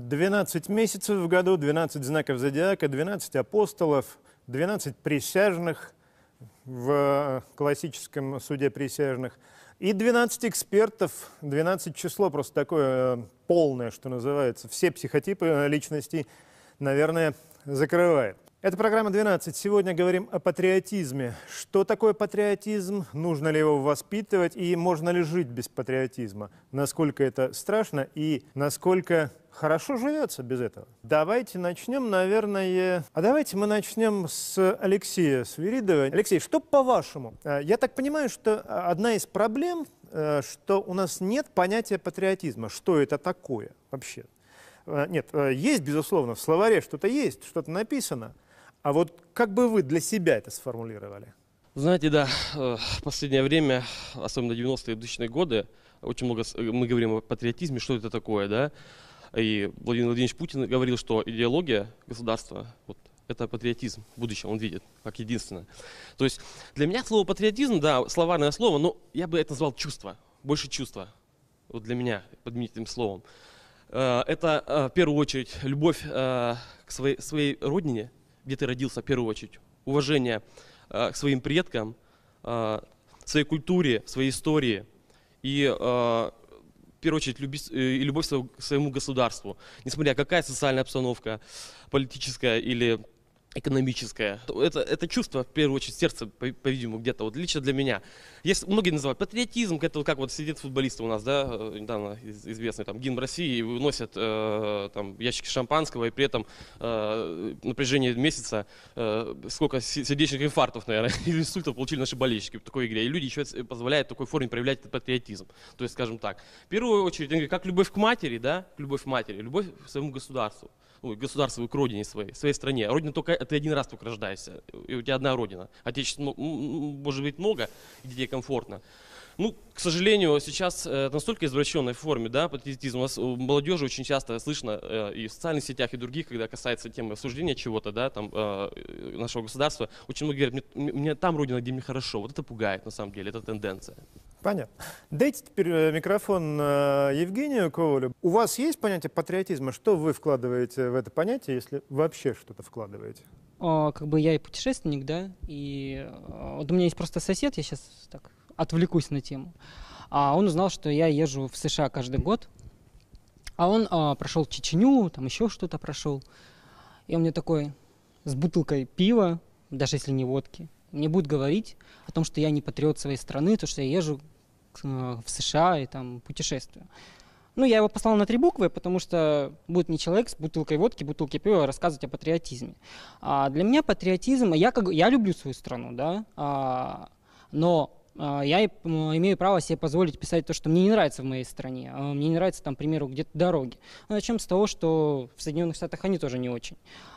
12 месяцев в году, 12 знаков зодиака, 12 апостолов, 12 присяжных в классическом суде присяжных и 12 экспертов, 12 число просто такое полное, что называется, все психотипы личностей, наверное, закрывает. Это программа «12». Сегодня говорим о патриотизме. Что такое патриотизм? Нужно ли его воспитывать? И можно ли жить без патриотизма? Насколько это страшно и насколько хорошо живется без этого? Давайте начнем, наверное... давайте мы начнем с Алексея Свиридова. Алексей, что по-вашему? Я так понимаю, что одна из проблем, что у нас нет понятия патриотизма. Что это такое вообще? Нет, есть, безусловно, в словаре что-то есть, что-то написано. А вот как бы вы для себя это сформулировали? Знаете, да, в последнее время, особенно 90-е и 2000-е годы, очень много мы говорим о патриотизме, что это такое, да. И Владимир Владимирович Путин говорил, что идеология государства, вот, это патриотизм в будущем, он видит, как единственное. То есть для меня слово патриотизм, да, словарное слово, но я бы это назвал чувство, больше чувства. Вот для меня, подменить этим словом. Это, в первую очередь, любовь к своей родине, где ты родился, в первую очередь, уважение к своим предкам, своей культуре, своей истории и, в первую очередь, любовь к своему государству. Несмотря какая социальная обстановка, политическая или экономическое. Это чувство, в первую очередь, сердце, по-видимому, где-то, вот лично для меня. Есть, многие называют патриотизм, это вот как вот сидят футболисты у нас, да, недавно известный, там, гимн России, и выносят там, ящики шампанского, и при этом на протяжении месяца сколько сердечных инфарктов, наверное, или инсультов получили наши болельщики в такой игре. И люди еще позволяют в такой форме проявлять этот патриотизм. То есть, скажем так, в первую очередь, как любовь к матери, да, любовь к своему государству. Государству, к родине своей стране. Родина только, ты один раз только рождаешься, и у тебя одна родина. Отечество может быть много, где тебе комфортно. Ну, к сожалению, сейчас настолько извращенной форме, да, патриотизм. У нас у молодежи очень часто слышно и в социальных сетях, и других, когда касается темы осуждения чего-то, да, там, нашего государства, очень многие говорят, мне там родина, где мне хорошо. Вот это пугает, на самом деле, это тенденция. Понятно. Дайте теперь микрофон Евгению Ковалю. У вас есть понятие патриотизма? Что вы вкладываете в это понятие, если вообще что-то вкладываете? Как бы я и путешественник, да, и вот у меня есть просто сосед, я сейчас так отвлекусь на тему. Он узнал, что я езжу в США каждый год, а он прошел Чечню, там еще что-то прошел. И он мне такой с бутылкой пива, даже если не водки, мне будет говорить о том, что я не патриот своей страны, то, что я езжу в США и там путешествую. Ну, я его послал на 3 буквы, потому что будет не человек с бутылкой водки, бутылки пива рассказывать о патриотизме. Для меня патриотизм, я люблю свою страну, да, но я имею право себе позволить писать то, что мне не нравится в моей стране. Мне не нравится, там, к примеру, где-то дороги. Начнем с того, что в Соединенных Штатах они тоже не очень.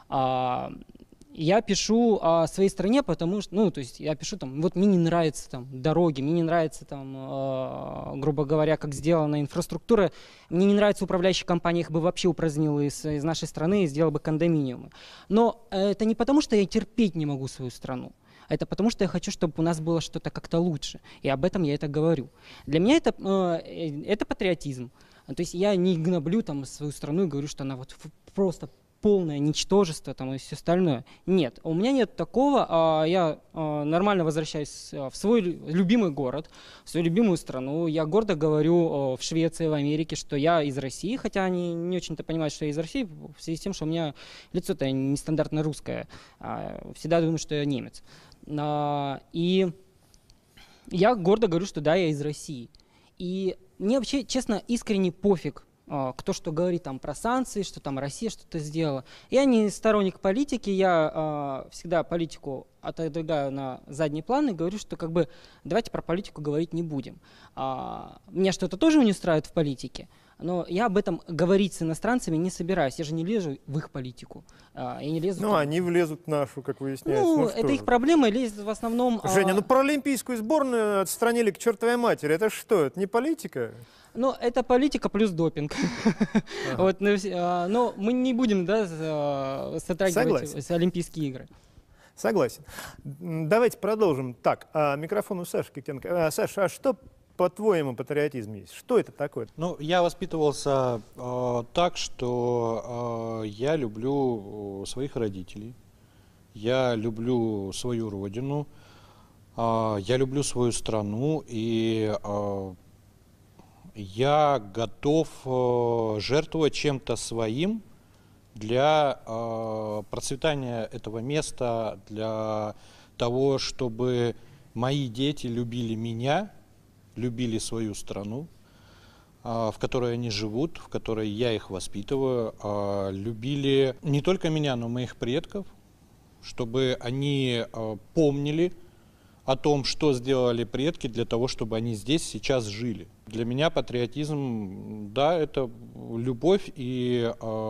Я пишу о своей стране, потому что, ну, то есть я пишу там, вот мне не нравятся там дороги, мне не нравится там, грубо говоря, как сделана инфраструктура, мне не нравится управляющая компания, их бы вообще упразднила из нашей страны и сделала бы кондоминиумы. Но это не потому, что я терпеть не могу свою страну. Это потому, что я хочу, чтобы у нас было что-то как-то лучше. И об этом я это говорю. Для меня это патриотизм. То есть я не гноблю там свою страну и говорю, что она вот просто полное ничтожество там, и все остальное. Нет, у меня нет такого. Я нормально возвращаюсь в свой любимый город, в свою любимую страну. Я гордо говорю в Швеции, в Америке, что я из России, хотя они не очень-то понимают, что я из России, в связи с тем, что у меня лицо-то нестандартно русское. Всегда думаю, что я немец. И я гордо говорю, что да, я из России. И мне вообще, честно, искренне пофиг, кто что говорит там про санкции, что там Россия что-то сделала. Я не сторонник политики, я всегда политику отодвигаю на задний план и говорю, что как бы давайте про политику говорить не будем. Меня что-то тоже не устраивает в политике, но я об этом говорить с иностранцами не собираюсь. Я же не лезу в их политику. Я не лезу ну, они влезут в нашу, как выясняется. Ну, это их проблема, лезет в основном... Женя, ну паралимпийскую сборную отстранили к чертовой матери. Это что, это не политика? Ну, это политика плюс допинг. Вот, но мы не будем, да, затрагивать Олимпийские игры. Согласен. Давайте продолжим. Так, микрофон у Саши Киктенко. Саша, а что по-твоему, патриотизм есть? Что это такое? Ну, я воспитывался так, что я люблю своих родителей, я люблю свою родину, я люблю свою страну, и я готов жертвовать чем-то своим для процветания этого места, для того, чтобы мои дети любили меня, любили свою страну, в которой они живут, в которой я их воспитываю, любили не только меня, но и моих предков, чтобы они помнили о том, что сделали предки для того, чтобы они здесь сейчас жили. Для меня патриотизм, да, это любовь и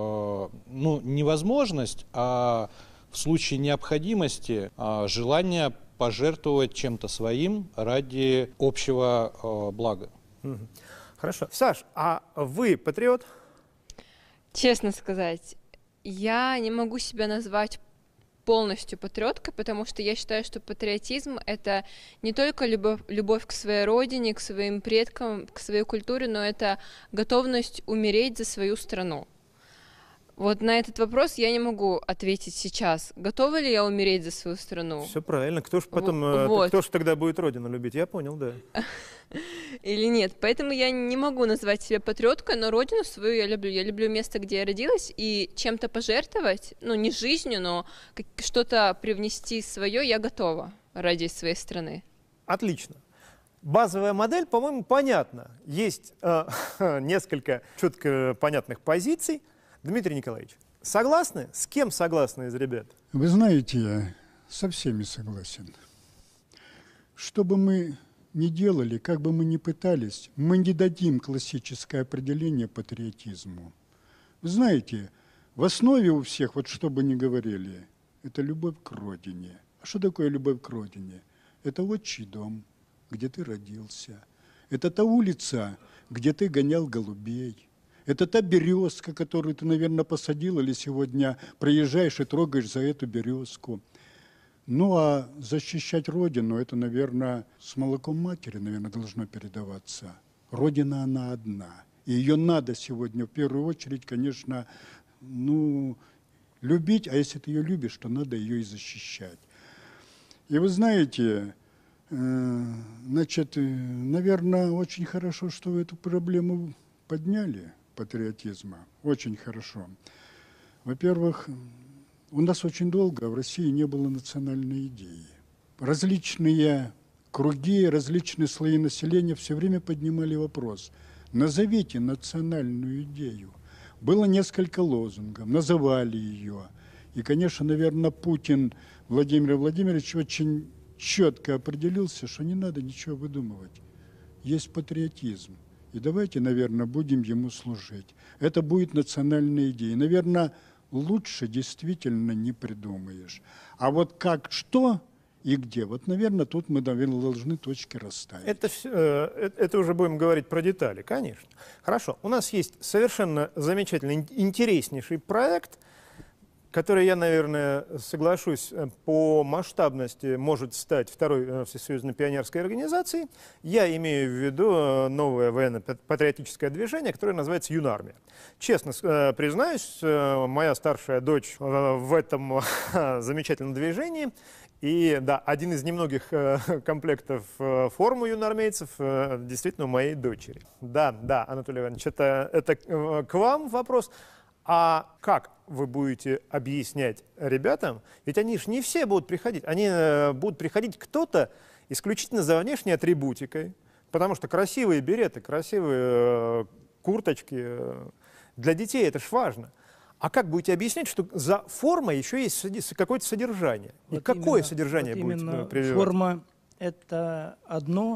невозможность, а в случае необходимости желание пожертвовать чем-то своим ради общего блага. Хорошо. Саш, а вы патриот? Честно сказать, я не могу себя назвать полностью патриоткой, потому что я считаю, что патриотизм — это не только любовь к своей родине, к своим предкам, к своей культуре, но это готовность умереть за свою страну. Вот на этот вопрос я не могу ответить сейчас. Готова ли я умереть за свою страну? Все правильно. Кто ж потом, Вот. кто ж тогда будет родину любить? Я понял, да. Или нет. Поэтому я не могу назвать себя патриоткой, но родину свою я люблю. Я люблю место, где я родилась, и чем-то пожертвовать, ну, не жизнью, но что-то привнести свое я готова ради своей страны. Отлично. Базовая модель, по-моему, понятна. Есть несколько четко понятных позиций. Дмитрий Николаевич, согласны? С кем согласны из ребят? Вы знаете, я со всеми согласен. Что бы мы ни делали, как бы мы ни пытались, мы не дадим классическое определение патриотизму. Вы знаете, в основе у всех, вот что бы ни говорили, это любовь к родине. А что такое любовь к родине? Это отчий дом, где ты родился. Это та улица, где ты гонял голубей. Это та березка, которую ты, наверное, посадил, или сегодня проезжаешь и трогаешь за эту березку. Ну, а защищать Родину, это, наверное, с молоком матери, наверное, должно передаваться. Родина, она одна. И ее надо сегодня, в первую очередь, конечно, любить, а если ты ее любишь, то надо ее и защищать. И вы знаете, наверное, очень хорошо, что вы эту проблему подняли, патриотизма. Очень хорошо. Во-первых, у нас очень долго в России не было национальной идеи. Различные круги, различные слои населения все время поднимали вопрос. Назовите национальную идею. Было несколько лозунгов, называли ее. И, конечно, наверное, Путин Владимир Владимирович очень четко определился, что не надо ничего выдумывать. Есть патриотизм. И давайте, наверное, будем ему служить. Это будет национальная идея. Наверное, лучше действительно не придумаешь. А вот как, что и где, вот, наверное, тут мы, наверное, должны точки расставить. Это уже будем говорить про детали, конечно. Хорошо. У нас есть совершенно замечательный, интереснейший проект, который, я, наверное, соглашусь, по масштабности может стать второй всесоюзной пионерской организацией. Я имею в виду новое военно-патриотическое движение, которое называется «Юнармия». Честно признаюсь, моя старшая дочь в этом замечательном движении. И да, один из немногих комплектов формы юноармейцев действительно у моей дочери. Да, Анатолий Иванович, это к вам вопрос. А как вы будете объяснять ребятам? Ведь они же не все будут приходить. Они будут приходить кто-то исключительно за внешней атрибутикой, потому что красивые береты, красивые курточки для детей это ж важно. А как будете объяснять, что за формой еще есть какое-то содержание? И вот какое именно, содержание вот будете прививать? Форма – это одно,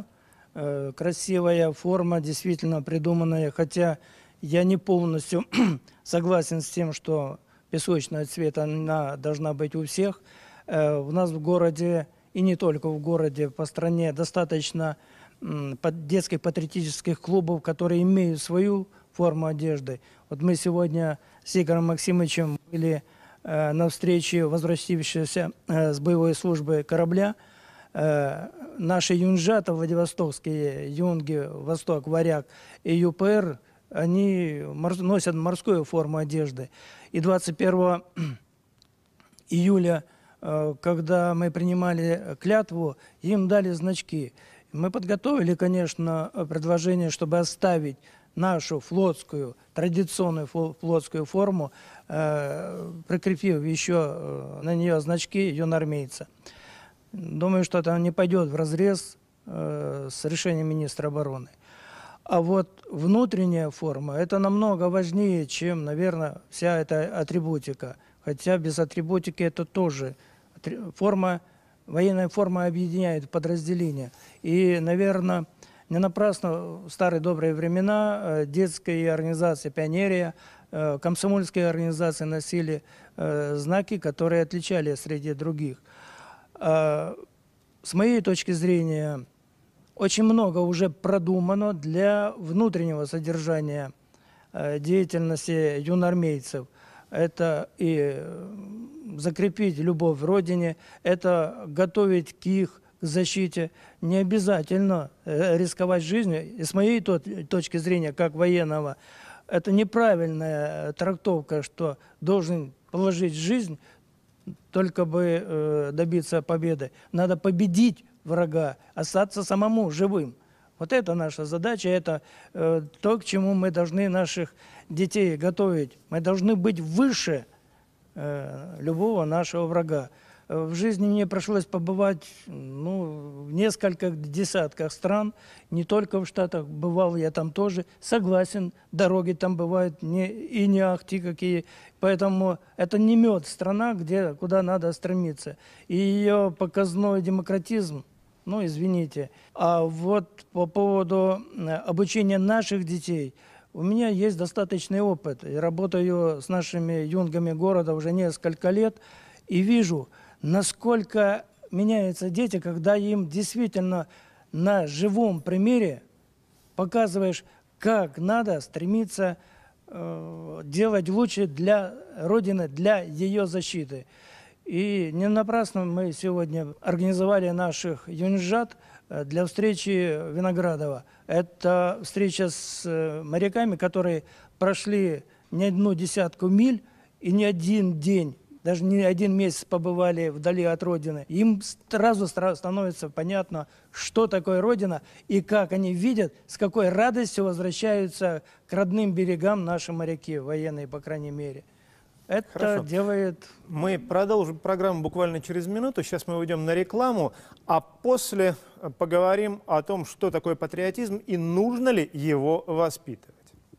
красивая форма, действительно придуманная, хотя я не полностью согласен с тем, что песочного цвета она должна быть у всех. У нас в городе, и не только в городе, по стране достаточно детских патриотических клубов, которые имеют свою форму одежды. Вот мы сегодня с Игорем Максимовичем были на встрече возвратившегося с боевой службы корабля. наши юнжата владивостокские, юнги, Восток, Варяг и ЮПР, они носят морскую форму одежды. И 21 июля, когда мы принимали клятву, им дали значки. Мы подготовили, конечно, предложение, чтобы оставить нашу флотскую, традиционную флотскую форму, прикрепив еще на нее значки юноармейца. Думаю, что это не пойдет вразрез с решением министра обороны. А вот внутренняя форма – это намного важнее, чем, наверное, вся эта атрибутика. Хотя без атрибутики это тоже форма, военная форма объединяет подразделения. И, наверное, не напрасно в старые добрые времена детские организации «Пионерия», комсомольские организации носили знаки, которые отличали среди других. С моей точки зрения, очень много уже продумано для внутреннего содержания деятельности юноармейцев. Это и закрепить любовь к родине, это готовить к их защите. Не обязательно рисковать жизнью. И с моей точки зрения, как военного, это неправильная трактовка, что должен положить жизнь, только бы добиться победы. Надо победить врага, остаться самому живым. Вот это наша задача, это то, к чему мы должны наших детей готовить. Мы должны быть выше любого нашего врага. В жизни мне пришлось побывать в нескольких десятках стран, не только в Штатах, бывал я там тоже. Согласен, дороги там бывают не ахти какие. Поэтому это не мед страна, куда надо стремиться. И ее показной демократизм, извините. А вот по поводу обучения наших детей, у меня есть достаточный опыт. Я работаю с нашими юнгами города уже несколько лет и вижу, насколько меняются дети, когда им действительно на живом примере показываешь, как надо стремиться делать лучше для Родины, для ее защиты. И не напрасно мы сегодня организовали наших юнжат для встречи Виноградова. Это встреча с моряками, которые прошли не одну десятку миль и не один день, даже не один месяц побывали вдали от Родины. Им сразу становится понятно, что такое Родина и как они видят, с какой радостью возвращаются к родным берегам наши моряки, военные, по крайней мере. Это Хорошо. делает... Мы продолжим программу буквально через минуту. Сейчас мы уйдем на рекламу, а после поговорим о том, что такое патриотизм и нужно ли его воспитывать.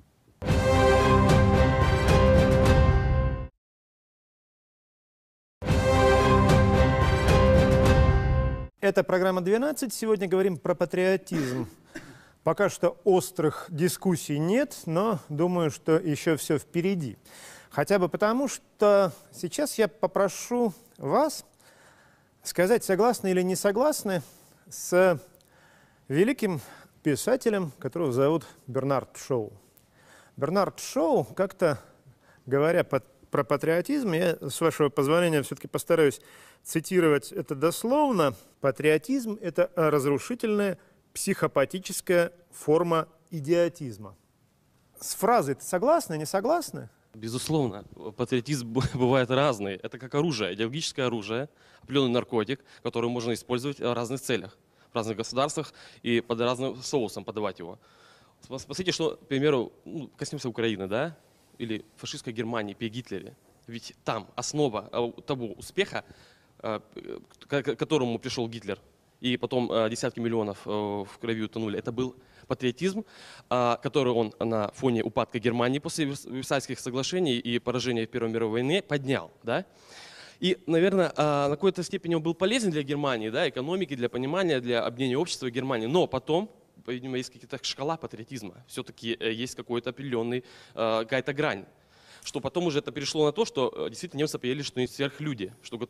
Это программа «12». Сегодня говорим про патриотизм. Пока что острых дискуссий нет, но думаю, что еще все впереди. Хотя бы потому, что сейчас я попрошу вас сказать, согласны или не согласны с великим писателем, которого зовут Бернард Шоу. Бернард Шоу, как-то говоря про патриотизм, я, с вашего позволения, все-таки постараюсь цитировать это дословно. Патриотизм – это разрушительная психопатическая форма идиотизма. С фразой-то согласны, не согласны? Безусловно, патриотизм бывает разный. Это как оружие, идеологическое оружие, определенный наркотик, который можно использовать в разных целях, в разных государствах и под разным соусом подавать его. Посмотрите, что, к примеру, коснемся Украины, да, или фашистской Германии при Гитлере. Ведь там основа того успеха, к которому пришел Гитлер, и потом десятки миллионов в крови утонули, это был патриотизм, который он на фоне упадка Германии после Версальских соглашений и поражения в Первой мировой войне поднял. Да? И, наверное, на какой-то степени он был полезен для Германии, да, экономики, для понимания, для объединения общества Германии. Но потом, видимо, есть какая-то шкала патриотизма. Все-таки есть какой-то определенный, какая-то грань. что потом уже это перешло на то, что действительно немцы поняли, что они сверхлюди, что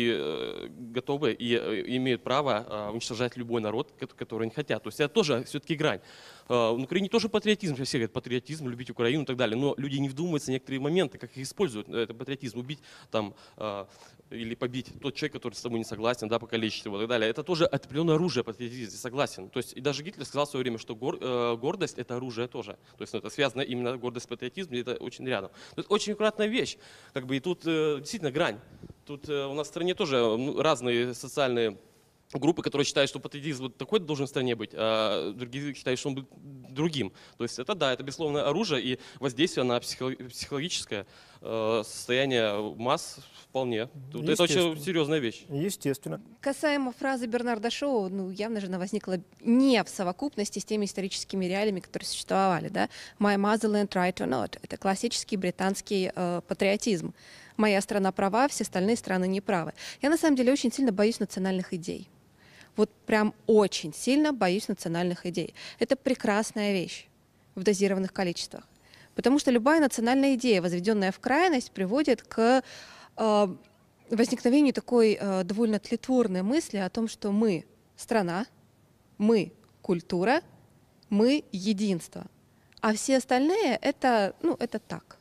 готовы и имеют право уничтожать любой народ, который они хотят. То есть это тоже все-таки грань. На Украине тоже патриотизм, все говорят патриотизм, любить Украину и так далее, но люди не вдумываются в некоторые моменты, как их используют, это патриотизм, убить там или побить тот человек, который с тобой не согласен, да, покалечить его и так далее. Это тоже определенное оружие патриотизма, согласен. То есть и даже Гитлер сказал в свое время, что гордость — это оружие тоже. То есть это связано именно гордость с патриотизмом, это очень рядом. То есть очень аккуратная вещь. Как бы, и тут действительно грань. Тут у нас в стране тоже разные социальные группы, которые считают, что патриотизм вот такой должен в стране быть, а другие считают, что он будет другим. То есть это, да, это безусловно оружие и воздействие на психологическое состояние масс вполне. Тут это очень серьезная вещь. Естественно. Касаемо фразы Бернарда Шоу, ну, явно же она возникла не в совокупности с теми историческими реалиями, которые существовали. Да? My motherland right or not. Это классический британский патриотизм. Моя страна права, все остальные страны неправы. Я на самом деле очень сильно боюсь национальных идей. Вот прям очень сильно боюсь национальных идей. Это прекрасная вещь в дозированных количествах. Потому что любая национальная идея, возведенная в крайность, приводит к возникновению такой довольно тлетворной мысли о том, что мы страна, мы культура, мы единство. А все остальные это, ну, это так.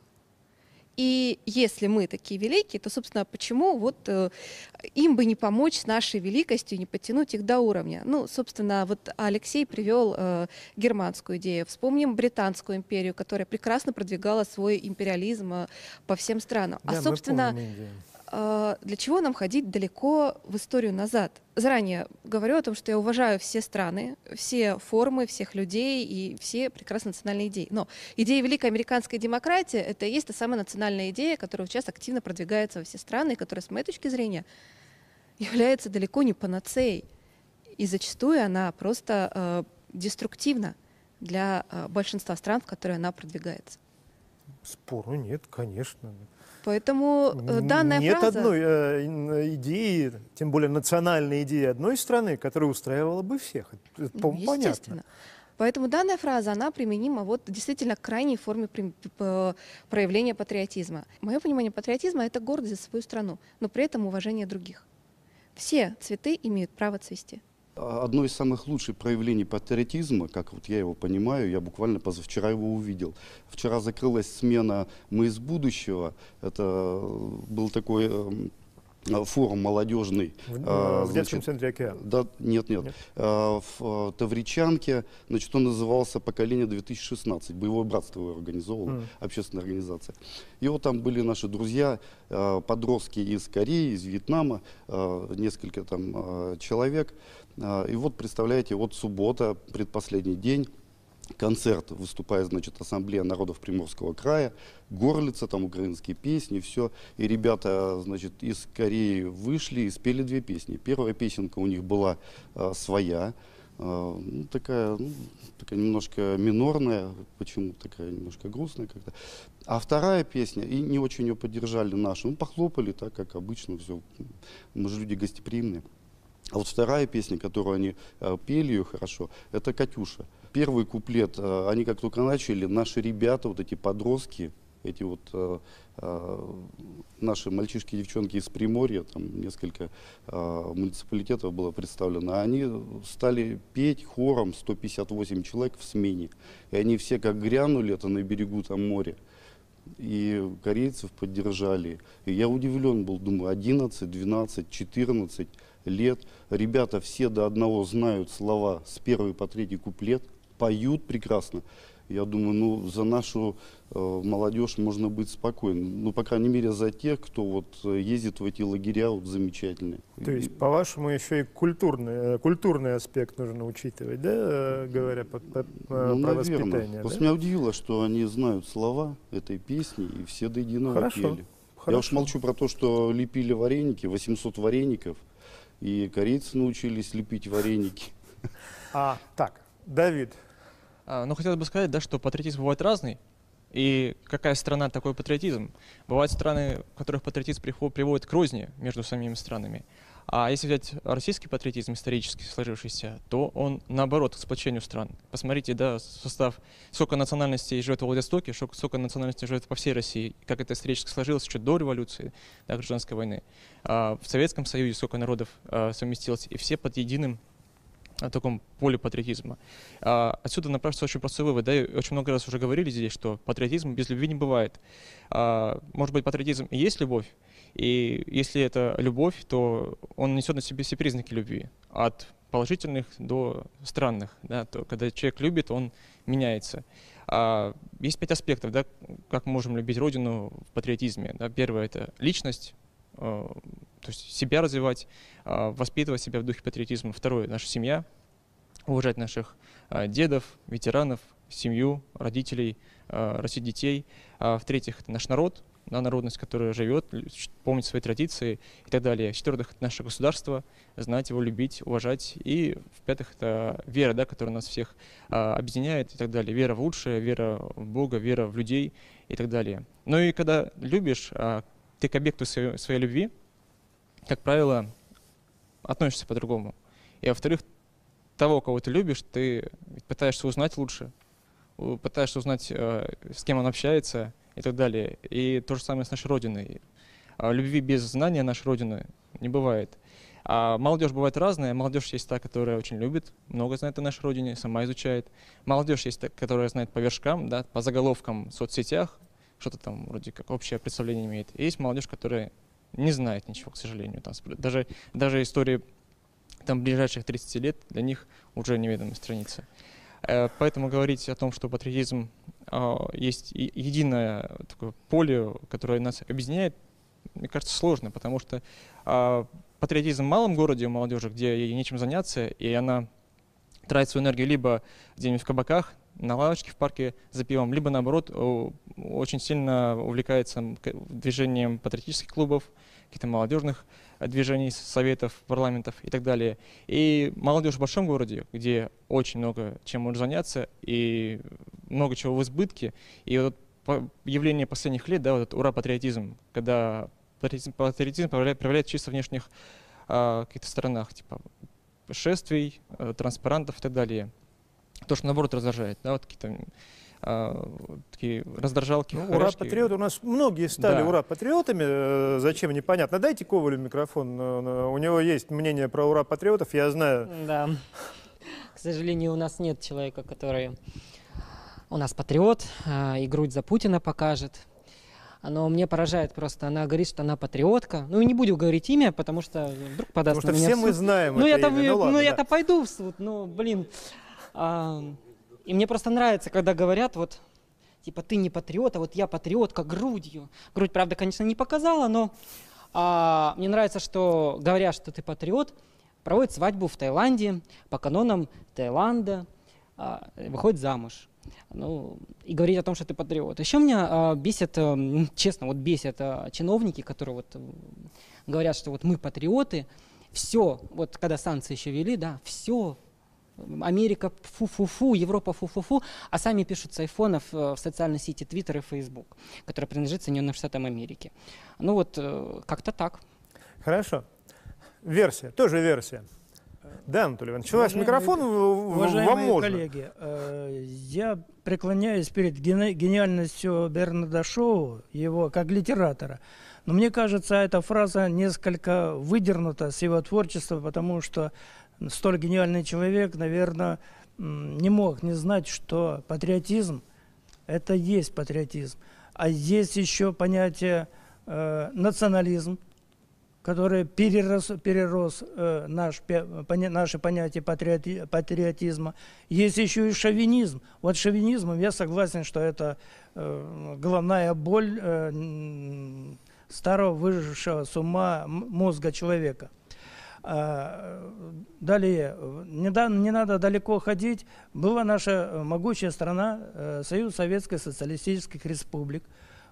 И если мы такие великие, то, собственно, почему вот им бы не помочь с нашей великостью, не подтянуть их до уровня? Ну, собственно, вот Алексей привел германскую идею. Вспомним Британскую империю, которая прекрасно продвигала свой империализм по всем странам. Да, а, собственно, для чего нам ходить далеко в историю назад? Заранее говорю о том, что я уважаю все страны, все формы, всех людей и все прекрасные национальные идеи. Но идея великой американской демократии — это и есть та самая национальная идея, которая сейчас активно продвигается во все страны, и которая, с моей точки зрения, является далеко не панацеей. И зачастую она просто деструктивна для большинства стран, в которые она продвигается. Спору нет, конечно. Поэтому данная Нет фраза... одной идеи, тем более национальной идеи одной страны, которая устраивала бы всех. Это, по-моему, понятно. Естественно. Поэтому данная фраза, она применима вот действительно к крайней форме проявления патриотизма. Мое понимание патриотизма — это гордость за свою страну, но при этом уважение других. Все цветы имеют право цвести. Одно из самых лучших проявлений патриотизма, как вот я его понимаю, я буквально позавчера его увидел. Вчера закрылась смена «Мы из будущего». Это был такой форум молодежный. В детском центре «Океан». Да, нет. В Тавричанке, значит, он назывался «Поколение 2016». Боевое братство его организовало, общественная организация. И вот там были наши друзья, подростки из Кореи, из Вьетнама, несколько там человек. И вот, представляете, вот суббота, предпоследний день, концерт, выступает, значит, Ассамблея народов Приморского края, горлица, там украинские песни, все. И ребята, значит, из Кореи вышли и спели две песни. Первая песенка у них была своя, такая немножко минорная, почему-то такая немножко грустная как-то. А вторая песня, и не очень ее поддержали наши, похлопали, так как обычно, все, мы же люди гостеприимные. А вот вторая песня, которую они пели ее хорошо, это «Катюша». Первый куплет, они как только начали, наши ребята, вот эти подростки, эти вот наши мальчишки и девчонки из Приморья, там несколько муниципалитетов было представлено, они стали петь хором, 158 человек в смене. И они все как грянули это на берегу там моря. И корейцев поддержали. И я удивлен был, думаю, 11, 12, 14 лет. Ребята все до одного знают слова с первой по третий куплет, поют прекрасно. Я думаю, ну, за нашу молодежь можно быть спокойным. Ну, по крайней мере, за тех, кто вот ездит в эти лагеря, вот замечательные. То есть, по-вашему, еще и культурный аспект нужно учитывать, да, говоря про воспитание? Просто да? меня удивило, что они знают слова этой песни, и все до единого пели. Я уж молчу про то, что лепили вареники, 800 вареников, и корейцы научились лепить вареники. Так, Давид. Ну, хотелось бы сказать, да, что патриотизм бывает разный. И какая страна, такой патриотизм. Бывают страны, в которых патриотизм приводит к розни между самими странами. А если взять российский патриотизм, исторически сложившийся, то он наоборот к сплочению стран. Посмотрите, да, состав, сколько национальностей живет во Владивостоке, сколько национальностей живет по всей России, как это исторически сложилось еще до революции, да, гражданской войны. В Советском Союзе сколько народов совместилось, и все под единым таком поле патриотизма. Отсюда напрашивается очень простой вывод, да, и очень много раз уже говорили здесь, что патриотизм без любви не бывает. Может быть, патриотизм и есть любовь, и если это любовь, то он несет на себе все признаки любви, от положительных до странных, да, то, когда человек любит, он меняется. Есть 5 аспектов, да, как мы можем любить Родину в патриотизме. Да. Первое — это личность, то есть себя развивать, воспитывать себя в духе патриотизма. Второе — наша семья, уважать наших дедов, ветеранов, семью, родителей, растить детей. В-третьих, это наш народ, да, народность, которая живет, помнить свои традиции и так далее. В-четвертых, это наше государство, знать его, любить, уважать. И в-пятых, это вера, да, которая нас всех объединяет и так далее. Вера в лучшее, вера в Бога, вера в людей и так далее. Ну и когда любишь, ты к объекту своей любви, как правило, относишься по-другому. И во-вторых, того, кого ты любишь, ты пытаешься узнать лучше, пытаешься узнать, с кем он общается и так далее. И то же самое с нашей Родиной. Любви без знания нашей Родины не бывает. А молодежь бывает разная. Молодежь есть та, которая очень любит, много знает о нашей Родине, сама изучает. Молодежь есть та, которая знает по вершкам, да, по заголовкам в соцсетях, что-то там вроде как общее представление имеет. И есть молодежь, которая не знает ничего, к сожалению. Там, даже истории там, ближайших 30 лет для них уже неведомая страница. Поэтому говорить о том, что патриотизм есть единое такое поле, которое нас объединяет, мне кажется, сложно, потому что патриотизм в малом городе у молодежи, где ей нечем заняться, и она тратит свою энергию либо где-нибудь в кабаках, на лавочке в парке за пивом, либо наоборот очень сильно увлекается движением патриотических клубов, каких-то молодежных движений, советов, парламентов и так далее. И молодежь в большом городе, где очень много чем может заняться и много чего в избытке. И вот явление последних лет, да, вот этот ура-патриотизм, когда патриотизм проявляет чисто внешних каких-то сторонах, типа шествий, транспарантов и так далее. То, что наоборот раздражает, да, вот какие-то такие раздражалки. Ну, ура-патриоты, у нас многие стали ура-патриотами, зачем, непонятно. Дайте Ковалю микрофон, у него есть мнение про ура-патриотов, я знаю. Да, к сожалению, у нас нет человека, который у нас патриот, и грудь за Путина покажет. Но мне поражает просто, она говорит, что она патриотка. Ну, не буду говорить имя, потому что вдруг подаст на меня в суд. Потому что все мы знаем ну, это имя. Ну, я-то пойду в суд, ну, блин. И мне просто нравится, когда говорят, вот, типа, ты не патриот, а вот я патриотка грудью. Грудь, правда, конечно, не показала, но мне нравится, что, говоря, что ты патриот, проводит свадьбу в Таиланде, по канонам Таиланда, выходит замуж. Ну, и говорить о том, что ты патриот. Еще меня бесит, честно, вот бесят чиновники, которые вот говорят, что вот мы патриоты, все, вот когда санкции еще вели, да, все, Америка фу-фу-фу, Европа фу-фу-фу, а сами пишут с айфонов в социальной сети Twitter и Facebook, которая принадлежит Соединенным Штатам Америки. Ну вот, как-то так. Хорошо. Версия, тоже версия. Да, Анатолий Иванович, у вас микрофон, вам можно. Коллеги, я преклоняюсь перед гениальностью Бернарда Шоу, его как литератора. Но мне кажется, эта фраза несколько выдернута с его творчества, потому что столь гениальный человек, наверное, не мог не знать, что патриотизм – это есть патриотизм. А есть еще понятие национализм, который перерос наше понятие патриотизма. Есть еще и шовинизм. Вот шовинизмом я согласен, что это головная боль старого выжившего с ума мозга человека. Далее, не надо далеко ходить. Была наша могучая страна, Союз Советских Социалистических Республик.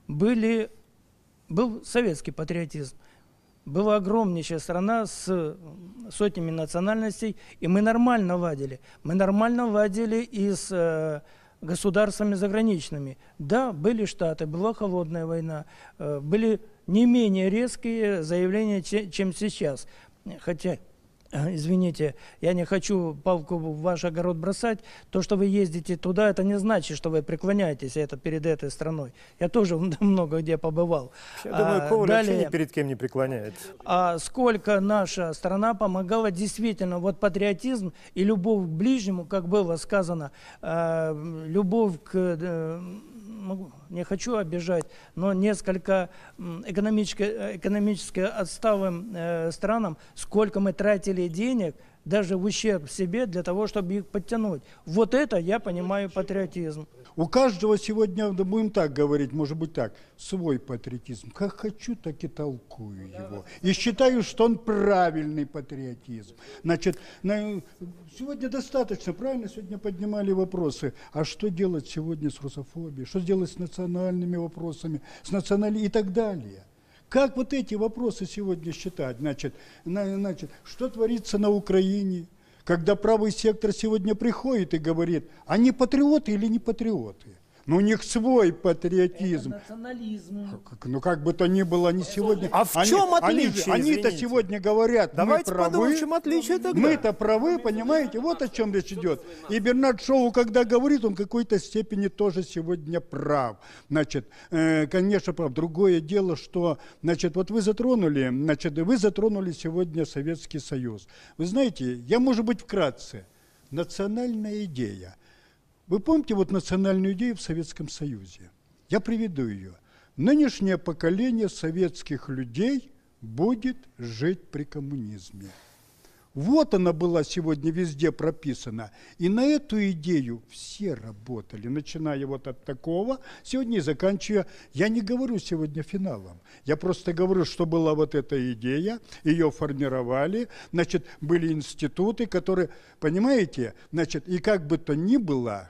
Был советский патриотизм. Была огромнейшая страна с сотнями национальностей, и мы нормально ладили. Мы нормально ладили и с государствами заграничными. Да, были Штаты, была холодная война, были не менее резкие заявления, чем сейчас. хотя, извините, я не хочу палку в ваш огород бросать. То, что вы ездите туда, это не значит, что вы преклоняетесь перед этой страной. Я тоже много где побывал. Я думаю, Коваль вообще далее, ни перед кем не преклоняется. а сколько наша страна помогала действительно, вот патриотизм и любовь к ближнему, как было сказано, любовь к, ну, не хочу обижать, но несколько экономически отсталым странам, сколько мы тратили денег, даже в ущерб себе, для того, чтобы их подтянуть. Вот это я понимаю патриотизм. У каждого сегодня, да будем так говорить, может быть так, свой патриотизм. Как хочу, так и толкую его. И считаю, что он правильный патриотизм. Значит, сегодня достаточно, правильно, сегодня поднимали вопросы, а что делать сегодня с русофобией, что делать с национальными вопросами, с и так далее. Как вот эти вопросы сегодня считать? Значит, что творится на Украине, когда правый сектор сегодня приходит и говорит, они патриоты или не патриоты? Но у них свой патриотизм. Это национализм. Ну, как бы то ни было, они сегодня... А в чем отличие, Они-то извините? сегодня говорят, Давайте мы правы. подумаем, в чем отличие тогда. Мы-то правы, понимаете? Вот о чем речь идет. И Бернард Шоу, когда говорит, он в какой-то степени тоже сегодня прав. Значит, конечно, прав. Другое дело, что, значит, вот вы затронули сегодня Советский Союз. Вы знаете, я, может быть, вкратце. Национальная идея. Вы помните вот национальную идею в Советском Союзе? Я приведу ее. Нынешнее поколение советских людей будет жить при коммунизме. Вот она была сегодня везде прописана. И на эту идею все работали, начиная вот от такого, сегодня и заканчивая. Я не говорю сегодня финалом. Я просто говорю, что была вот эта идея, ее формировали, значит, были институты, которые, понимаете, значит, и как бы то ни было,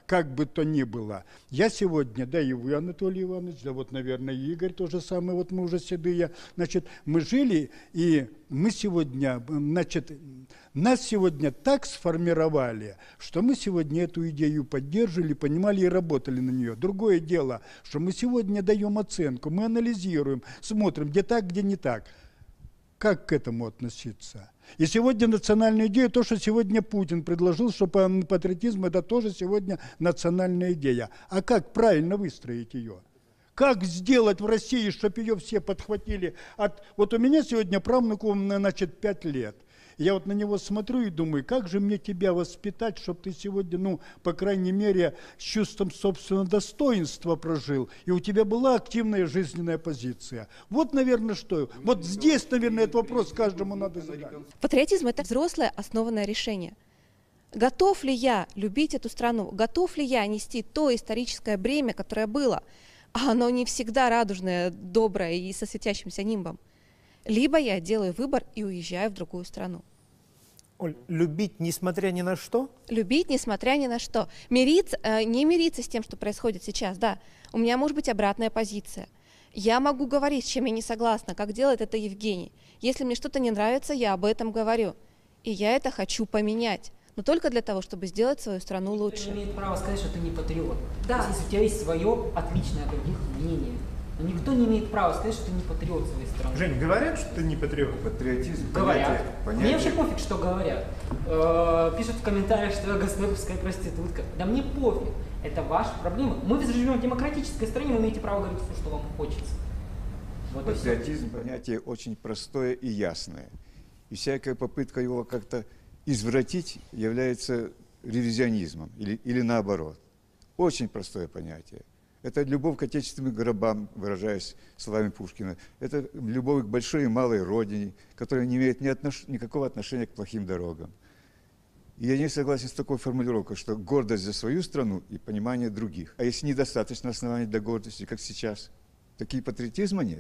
я сегодня, да и вы, Анатолий Иванович, да вот, наверное, Игорь, то же самое, вот мы уже седые, значит, мы жили, и мы сегодня, значит, нас сегодня так сформировали, что мы сегодня эту идею поддерживали, понимали и работали на нее. Другое дело, что мы сегодня даем оценку, мы анализируем, смотрим, где так, где не так. Как к этому относиться? И сегодня национальная идея, то, что сегодня Путин предложил, что патриотизм – это тоже сегодня национальная идея. А как правильно выстроить ее? Как сделать в России, чтобы ее все подхватили? Вот у меня сегодня правнуку, значит, 5 лет. Я вот на него смотрю и думаю, как же мне тебя воспитать, чтобы ты сегодня, ну, по крайней мере, с чувством собственного достоинства прожил, и у тебя была активная жизненная позиция. Вот, наверное, что. Вот здесь, наверное, этот вопрос каждому надо задать. Патриотизм – это взрослое основанное решение. Готов ли я любить эту страну? Готов ли я нести то историческое бремя, которое было? А оно не всегда радужное, доброе и со светящимся нимбом. Либо я делаю выбор и уезжаю в другую страну. Оль, любить несмотря ни на что? Любить несмотря ни на что. Мириться, не мириться с тем, что происходит сейчас, да. У меня может быть обратная позиция. Я могу говорить, с чем я не согласна, как делает это Евгений. Если мне что-то не нравится, я об этом говорю. И я это хочу поменять. Но только для того, чтобы сделать свою страну лучше. Ты не имеет права сказать, что ты не патриот. Да. Если у тебя есть свое отличное от других мнение. Но никто не имеет права сказать, что ты не патриот своей страны. Жень, говорят, что ты не патриот? Патриотизм, Говорят. понятие. Мне вообще пофиг, что говорят. Пишут в комментариях, что я государственная проститутка. Да мне пофиг. Это ваша проблема. Мы живем в демократической стране, вы имеете право говорить все, что вам хочется. Вот Патриотизм понятие очень простое и ясное. И всякая попытка его как-то извратить является ревизионизмом или наоборот. Очень простое понятие. Это любовь к отечественным гробам, выражаясь словами Пушкина. Это любовь к большой и малой родине, которая не имеет никакого отношения к плохим дорогам. И я не согласен с такой формулировкой, что гордость за свою страну и понимание других. А если недостаточно оснований для гордости, как сейчас, такие патриотизма нет.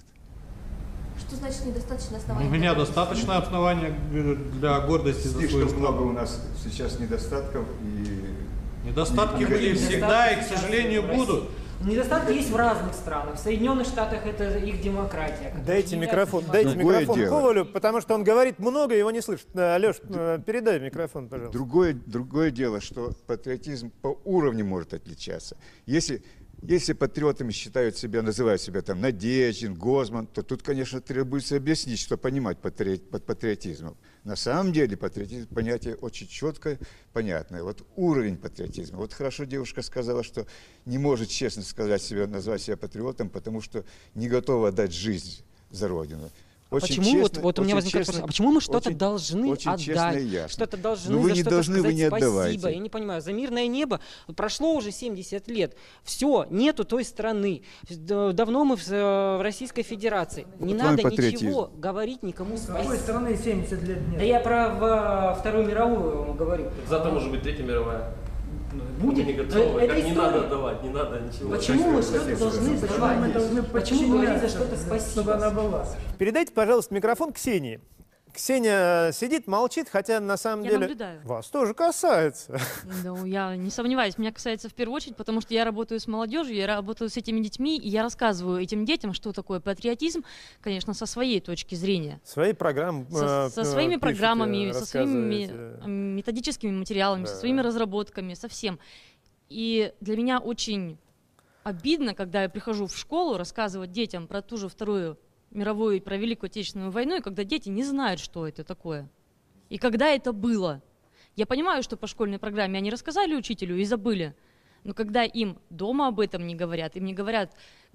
Что значит недостаточно оснований? У меня достаточно основания для гордости за свою Слишком страну. много у нас сейчас недостатков и... Недостатки были всегда и, к сожалению, будут. Недостатки есть в разных странах. В Соединенных Штатах это их демократия. Дайте микрофон Ковалю, потому что он говорит много, его не слышит. Алеш, передай микрофон, пожалуйста. Другое дело, что патриотизм по уровню может отличаться. Если Если патриотами считают себя, называют себя там Надеждин, Гозман, то тут, конечно, требуется объяснить, что понимать под патриотизмом. На самом деле патриотизм – понятие очень четкое, понятное. Вот уровень патриотизма. Вот хорошо девушка сказала, что не может честно сказать себя, назвать себя патриотом, потому что не готова отдать жизнь за Родину. Очень почему честно, вот у меня возникает вопрос, а почему мы что-то должны отдать? Что-то должны, вы за не что-то должны, сказать вы не спасибо. отдавайте. Я не понимаю, за мирное небо прошло уже 70 лет. Все, нету той страны. Давно мы в Российской Федерации. Не вот надо ничего говорить никому спасибо. Какой страны 70 лет нет? Да я про Вторую мировую говорю. Завтра может быть Третья мировая. Будет. Не готовы, Это не надо отдавать, не надо ничего. Почему мы что-то должны сдавать? Мы должны Почему говорить за что-то спасибо? Чтобы она была. Передайте, пожалуйста, микрофон Ксении. Ксения сидит, молчит, хотя на самом деле наблюдаю. вас тоже касается. Ну, я не сомневаюсь, меня касается в первую очередь, потому что я работаю с молодежью, я работаю с этими детьми, и я рассказываю этим детям, что такое патриотизм, конечно, со своей точки зрения. Свои программы Со своими пишете, программами, со своими рассказываете. методическими материалами, Да. со своими разработками, со всем. И для меня очень обидно, когда я прихожу в школу рассказывать детям про ту же Вторую мировую и про Великую Отечественную войну, и когда дети не знают, что это такое. И когда это было. Я понимаю, что по школьной программе они рассказали учителю и забыли. Но когда им дома об этом не говорят, им не говорят,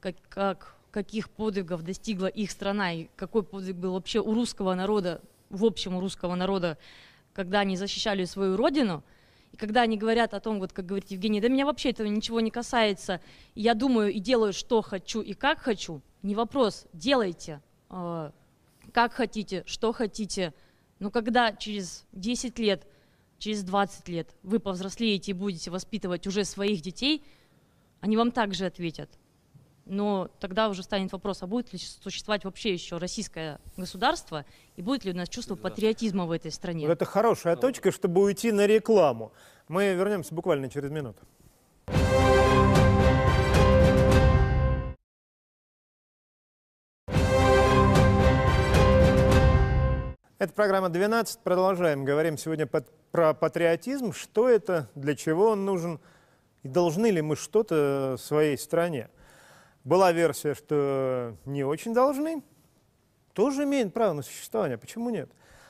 каких подвигов достигла их страна, и какой подвиг был вообще у русского народа, в общем у русского народа, когда они защищали свою родину, и когда они говорят о том, вот как говорит Евгений, да меня вообще этого ничего не касается, я думаю и делаю, что хочу и как хочу, не вопрос, делайте, как хотите, что хотите. Но когда через 10 лет, через 20 лет вы повзрослеете и будете воспитывать уже своих детей, они вам также ответят. Но тогда уже станет вопрос, а будет ли существовать вообще еще российское государство, и будет ли у нас чувство патриотизма в этой стране. Вот это хорошая точка, чтобы уйти на рекламу. Мы вернемся буквально через минуту. Это программа «12». Продолжаем. Говорим сегодня про патриотизм. Что это, для чего он нужен, и должны ли мы что-то своей стране. Была версия, что не очень должны. Тоже имеет право на существование. Почему нет?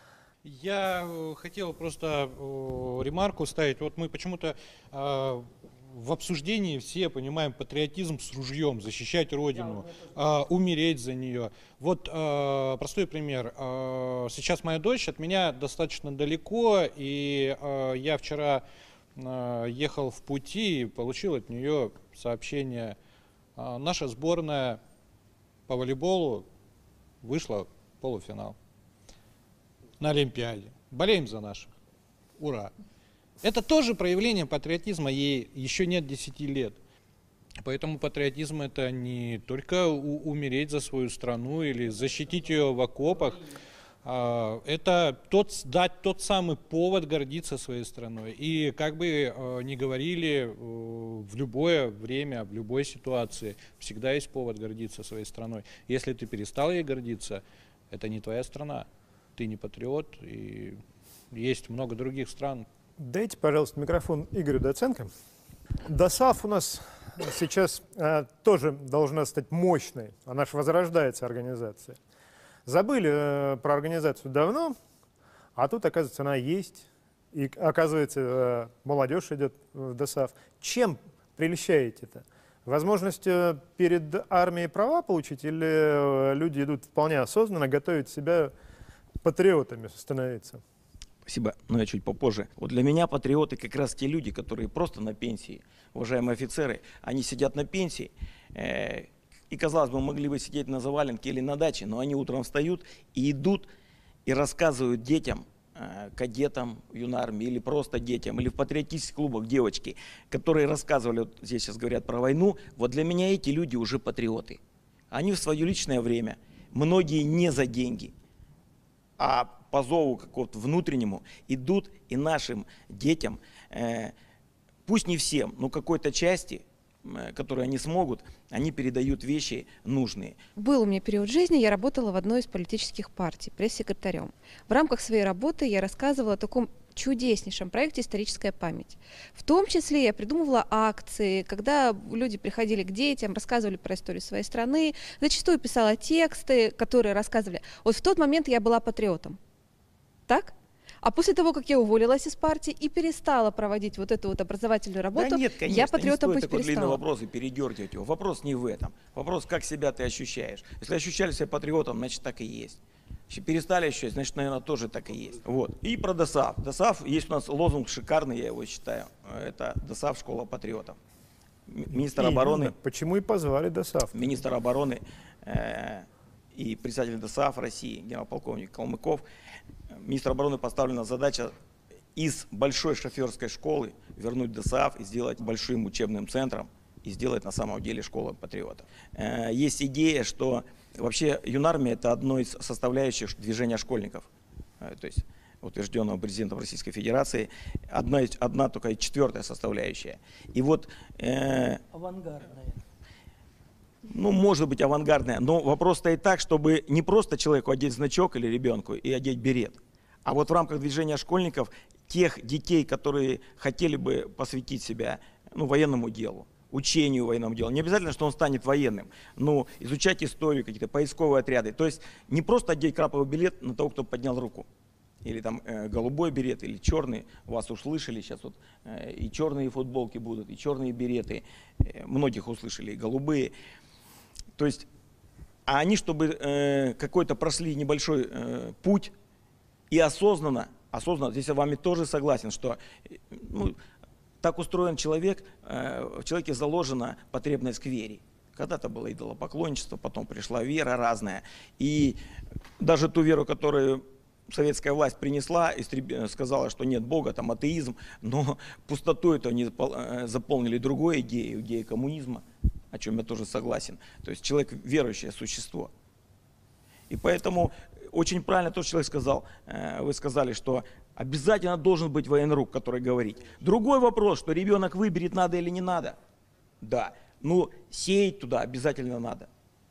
Я хотел просто ремарку ставить. Вот мы почему-то в обсуждении все понимаем патриотизм с ружьем, защищать Родину, умереть за нее. Вот простой пример. Сейчас моя дочь от меня достаточно далеко, и я вчера ехал в пути и получил от нее сообщение: наша сборная по волейболу вышла в полуфинал на Олимпиаде. Болеем за наших. Ура! Это тоже проявление патриотизма, ей еще нет 10 лет. Поэтому патриотизм — это не только умереть за свою страну или защитить ее в окопах, это дать тот самый повод гордиться своей страной. И как бы ни говорили, в любое время, в любой ситуации всегда есть повод гордиться своей страной. Если ты перестал ей гордиться, это не твоя страна. Ты не патриот, и есть много других стран. Дайте, пожалуйста, микрофон Игорю Доценко. ДОСААФ у нас сейчас тоже должна стать мощной. Она же возрождается, организация. Забыли про организацию давно, а тут, оказывается, она есть. И, оказывается, молодежь идет в ДОСААФ. Чем прельщаете это? Возможностью перед армией права получить, или люди идут вполне осознанно, готовят себя патриотами становиться? Спасибо, но я чуть попозже. Вот для меня патриоты как раз те люди, которые просто на пенсии. Уважаемые офицеры, они сидят на пенсии, и, казалось бы, могли бы сидеть на заваленке или на даче, но они утром встают и идут и рассказывают детям, кадетам юнармии или просто детям, или в патриотических клубах девочки, которые рассказывали, вот здесь сейчас говорят про войну. Вот для меня эти люди уже патриоты. Они в свое личное время, многие не за деньги, а по зову какому-то внутреннему идут и нашим детям, пусть не всем, но какой-то части, которые они смогут, они передают вещи нужные. Был у меня период жизни, я работала в одной из политических партий, пресс-секретарем. В рамках своей работы я рассказывала о таком чудеснейшем проекте «Историческая память». В том числе я придумывала акции, когда люди приходили к детям, рассказывали про историю своей страны, зачастую писала тексты, которые рассказывали. Вот в тот момент я была патриотом. Так? А после того, как я уволилась из партии и перестала проводить вот эту вот образовательную работу, Да нет, конечно, я патриотом не быть стоит такой длинный перестала. вопрос и передергивать его. Вопрос не в этом. Вопрос, как себя ты ощущаешь. Если ощущали себя патриотом, значит так и есть. Если перестали ощущать, значит, наверное, тоже так и есть. Вот. И про ДОСААФ. ДОСААФ, есть у нас лозунг шикарный, я его считаю. Это ДОСААФ школа патриотов. Министр обороны. Почему и позвали ДОСААФ? Министр обороны и председатель ДОСААФ России, генерал-полковник Калмыков. Министр обороны поставлена задача из большой шоферской школы вернуть ДОСААФ и сделать большим учебным центром, и сделать на самом деле школу патриотов. Есть идея, что вообще юнармия — это одно из составляющих движения школьников, то есть утвержденного президентом Российской Федерации, одна только четвертая составляющая. И вот Авангардная. ну, может быть, авангардная, но вопрос стоит так, чтобы не просто человеку одеть значок или ребенку и одеть берет, а вот в рамках движения школьников тех детей, которые хотели бы посвятить себя военному делу, учению военному делу. Не обязательно, что он станет военным, но изучать историю, какие-то поисковые отряды. То есть не просто одеть краповый билет на того, кто поднял руку. Или там голубой берет, или черный. Вас услышали, сейчас вот и черные футболки будут, и черные береты. Многих услышали, и голубые. То есть, а они, чтобы какой-то прошли небольшой путь и осознанно, здесь я с вами тоже согласен, что так устроен человек, в человеке заложена потребность к вере. Когда-то было идолопоклонничество, потом пришла вера разная. И даже ту веру, которую советская власть принесла, сказала, что нет Бога, там атеизм, но пустоту эту они заполнили другой идеей коммунизма, о чем я тоже согласен. То есть человек верующее существо. И поэтому очень правильно тот человек сказал, вы сказали, что обязательно должен быть военрук, который говорит. Другой вопрос, что ребенок выберет, надо или не надо. Да, ну сеять туда обязательно надо.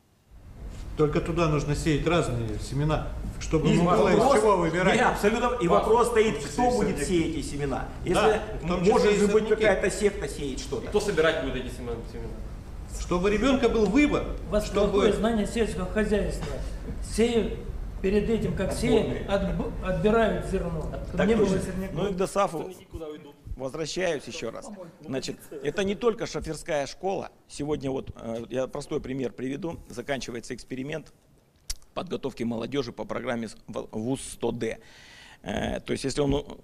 Только туда нужно сеять разные семена, чтобы И было из вопрос- чего выбирать. Нет, абсолютно. И вопрос стоит, кто будет сеять эти семена. Если в том числе может и же быть сорняки. какая-то секта сеять что-то. Кто собирать будет эти семена? Чтобы у ребенка был выбор, У вас плохое знание сельского хозяйства. Сеют перед этим, как сеют, отбирают зерно. Чтобы Так не было точно. сорняков. Ну и к ДОСААФу возвращаюсь еще раз. Значит, это не только шоферская школа. Сегодня вот я простой пример приведу. Заканчивается эксперимент подготовки молодежи по программе ВУЗ-100Д. То есть если он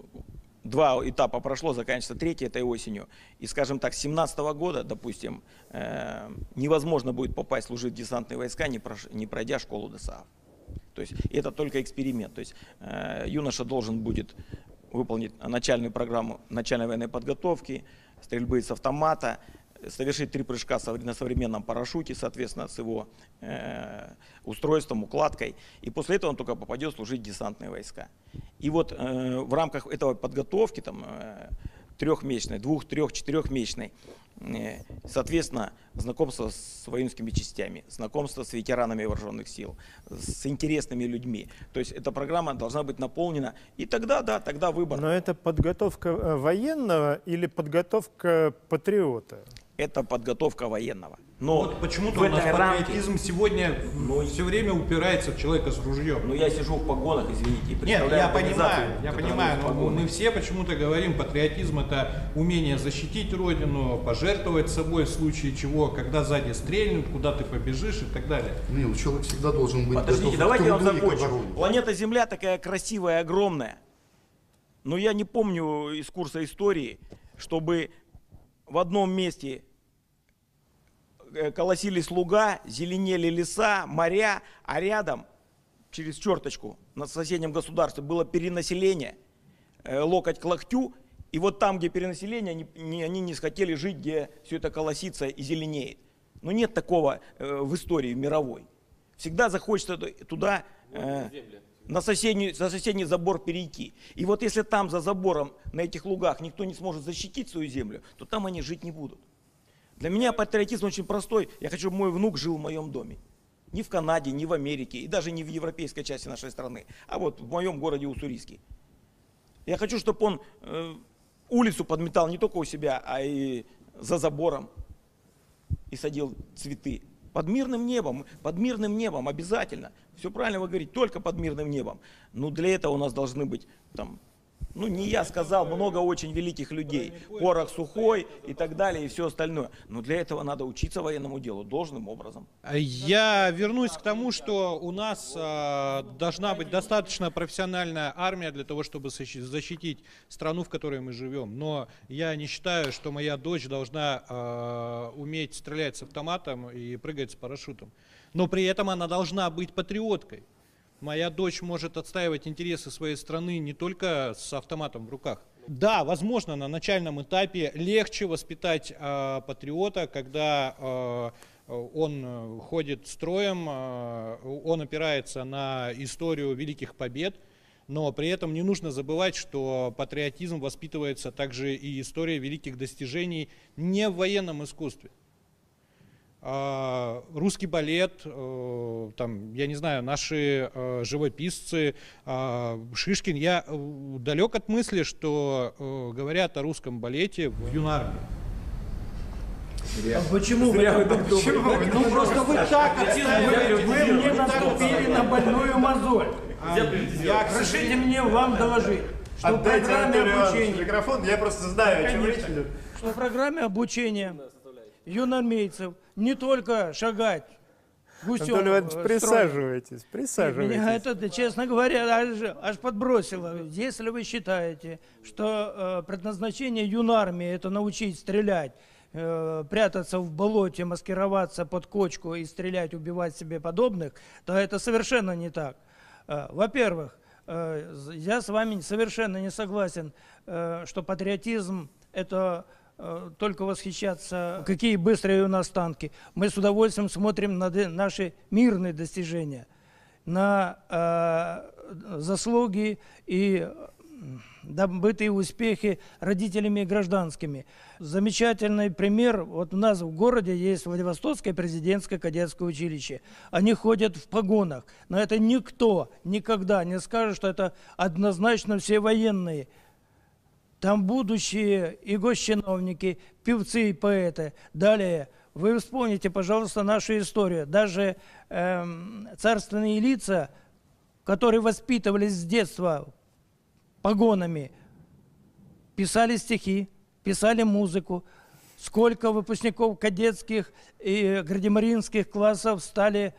2 этапа прошло, заканчивается 3 этой осенью. И, скажем так, с 2017 года, допустим, невозможно будет попасть служить в десантные войска, не пройдя школу ДОСААФ. То есть это только эксперимент. То есть юноша должен будет выполнить начальную программу начальной военной подготовки, стрельбы с автомата, совершить 3 прыжка на современном парашюте, соответственно, с его устройством, укладкой. И после этого он только попадет служить в десантные войска. И вот в рамках этого подготовки, там, 3-месячной, 2-, 3-, 4-месячной, соответственно, знакомство с воинскими частями, знакомство с ветеранами вооруженных сил, с интересными людьми. То есть эта программа должна быть наполнена, и тогда, да, тогда выбор. Но это подготовка военного или подготовка патриота? Это подготовка военного. Но вот почему-то в у нас этой рамке- патриотизм сегодня все время упирается в человека с ружьем. Ну я сижу в погонах, извините, и Нет, представляю я организацию, понимаю, которая в но погонах. мы все почему-то говорим, патриотизм — это умение защитить родину, пожертвовать собой в случае чего, когда сзади стрельнут, куда ты побежишь и так далее. Нет, человек всегда должен быть Подождите, готов давайте к я вам труду и к закончу. обороне. Планета Земля такая красивая, огромная. Но я не помню из курса истории, чтобы в одном месте колосились луга, зеленели леса, моря, а рядом, через черточку, на соседнем государстве было перенаселение, локоть к локтю, и вот там, где перенаселение, они не хотели жить, где все это колосится и зеленеет. Но нет такого в истории мировой. Всегда захочется туда, на соседний забор перейти. И вот если там за забором, на этих лугах, никто не сможет защитить свою землю, то там они жить не будут. Для меня патриотизм очень простой. Я хочу, чтобы мой внук жил в моем доме. Не в Канаде, не в Америке, и даже не в европейской части нашей страны, а вот в моем городе Уссурийске. Я хочу, чтобы он улицу подметал не только у себя, а и за забором. И садил цветы. Под мирным небом обязательно. Все правильно вы говорите, только под мирным небом. Но для этого у нас должны быть там, ну не я сказал, много очень великих людей. Порох сухой и так далее, и все остальное. Но для этого надо учиться военному делу должным образом. Я вернусь к тому, что у нас должна быть достаточно профессиональная армия для того, чтобы защитить страну, в которой мы живем. Но я не считаю, что моя дочь должна уметь стрелять с автоматом и прыгать с парашютом. Но при этом она должна быть патриоткой. Моя дочь может отстаивать интересы своей страны не только с автоматом в руках. Да, возможно, на начальном этапе легче воспитать патриота, когда он ходит строем, он опирается на историю великих побед, но при этом не нужно забывать, что патриотизм воспитывается также и историей великих достижений не в военном искусстве. Русский балет, там, я не знаю, наши живописцы, Шишкин. Я далек от мысли, что говорят о русском балете в юнармии. А почему вы так думаете? Ну просто вы так отстаиваете, вы мне наступили на больную мозоль. Разрешите мне вам доложить, что в программе обучения... Микрофон, я просто знаю, о чем речь идет. Что в программе обучения юнормейцев не только шагать гусем, Анатолий Иванович, присаживайтесь, присаживайтесь. Меня это, честно говоря, аж подбросило. Если вы считаете, что предназначение юнармии – это научить стрелять, прятаться в болоте, маскироваться под кочку и стрелять, убивать себе подобных, то это совершенно не так. Во-первых, я с вами совершенно не согласен, что патриотизм – это только восхищаться, какие быстрые у нас танки. Мы с удовольствием смотрим на наши мирные достижения, на заслуги и добытые успехи родителями и гражданскими. Замечательный пример. Вот у нас в городе есть Владивостокское президентское кадетское училище. Они ходят в погонах. Но это никто никогда не скажет, что это однозначно все военные. Там будущие и госчиновники, певцы и поэты. Далее, вы вспомните, пожалуйста, нашу историю. Даже царственные лица, которые воспитывались с детства погонами, писали стихи, писали музыку. Сколько выпускников кадетских и гардемаринских классов стали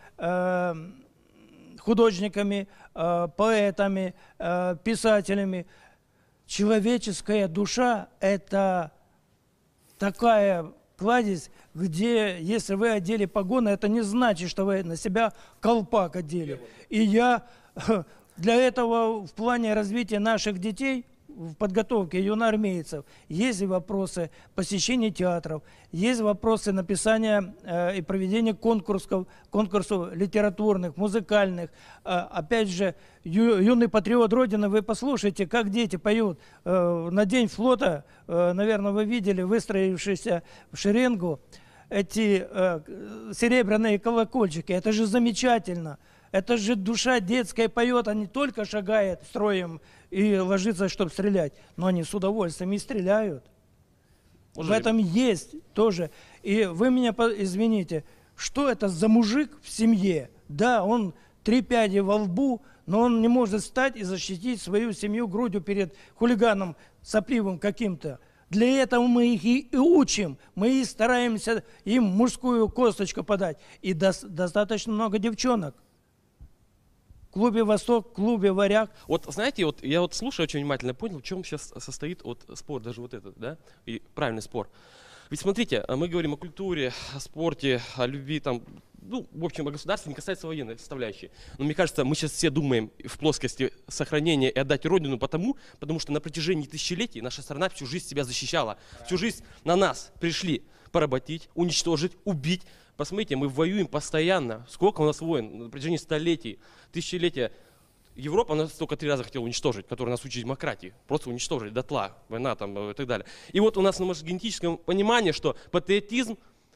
художниками, поэтами, писателями. Человеческая душа – это такая кладезь, где, если вы одели погоны, это не значит, что вы на себя колпак одели. И я для этого в плане развития наших детей, в подготовке юноармейцев, есть вопросы посещения театров, есть вопросы написания и проведения конкурсов литературных, музыкальных. Опять же, юный патриот Родины, вы послушайте, как дети поют на День флота, наверное, вы видели, выстроившиеся в шеренгу эти серебряные колокольчики. Это же замечательно. Это же душа детская поет, а не только шагает строем и ложится, чтобы стрелять, но они с удовольствием и стреляют. В этом есть тоже. И вы меня извините, что это за мужик в семье? Да, он 3 пяди во лбу, но он не может встать и защитить свою семью грудью перед хулиганом сопливым каким-то. Для этого мы их и учим, мы и стараемся им мужскую косточку подать. И достаточно много девчонок. В клубе «Восток», в клубе «Варяг». Вот знаете, вот я вот слушаю очень внимательно, понял, в чем сейчас состоит вот спор, даже вот этот, да, и правильный спор. Ведь смотрите, мы говорим о культуре, о спорте, о любви, там, ну, в общем, о государстве, не касается военной составляющей. Но мне кажется, мы сейчас все думаем в плоскости сохранения и отдать Родину потому что на протяжении тысячелетий наша страна всю жизнь себя защищала. Всю жизнь на нас пришли поработить, уничтожить, убить. Посмотрите, мы воюем постоянно. Сколько у нас войн на протяжении столетий, тысячелетия. Европа нас только 3 раза хотела уничтожить, которая нас учит демократии. Просто уничтожить дотла, война там и так далее. И вот у нас на генетическом понимании, что патриотизм